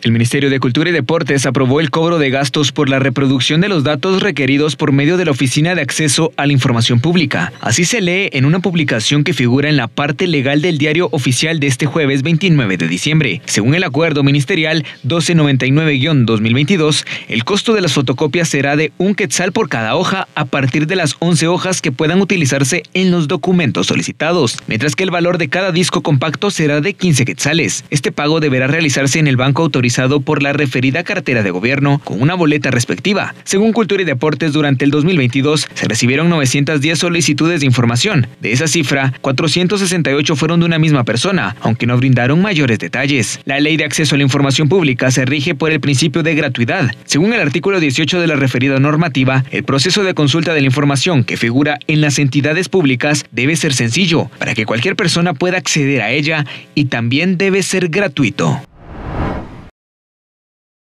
El Ministerio de Cultura y Deportes aprobó el cobro de gastos por la reproducción de los datos requeridos por medio de la Oficina de Acceso a la Información Pública. Así se lee en una publicación que figura en la parte legal del Diario Oficial de este jueves 29 de diciembre. Según el acuerdo ministerial 1299-2022, el costo de las fotocopias será de 1 quetzal por cada hoja a partir de las 11 hojas que puedan utilizarse en los documentos solicitados, mientras que el valor de cada disco compacto será de 15 quetzales. Este pago deberá realizarse en el banco autorizado por la referida cartera de gobierno con una boleta respectiva. Según Cultura y Deportes, durante el 2022 se recibieron 910 solicitudes de información. De esa cifra, 468 fueron de una misma persona, aunque no brindaron mayores detalles. La Ley de Acceso a la Información Pública se rige por el principio de gratuidad. Según el artículo 18 de la referida normativa, el proceso de consulta de la información que figura en las entidades públicas debe ser sencillo para que cualquier persona pueda acceder a ella y también debe ser gratuito.